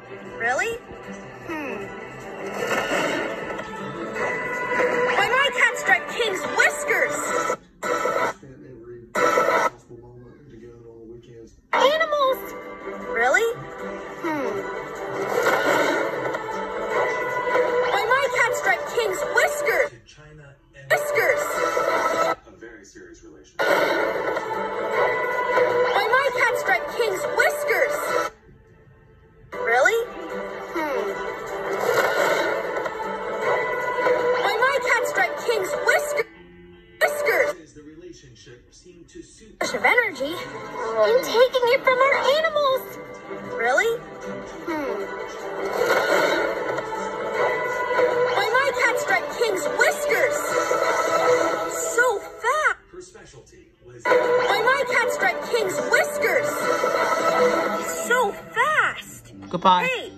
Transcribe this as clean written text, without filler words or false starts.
Really? Why my cat striped King's whiskers? Spent every possible moment together on the weekends. Animals! Really? Why my cat striped King's whiskers? China and Whiskers! a very serious relationship. Why my cat striped King's whiskers? Really? Why my cat striped King's whiskers? The relationship seemed to suit Rush of energy in taking it from our animals. Really? Why my cat striped King's whiskers? So fast. her specialty was Why my cat striped King's whiskers? So fast. Goodbye. Hey,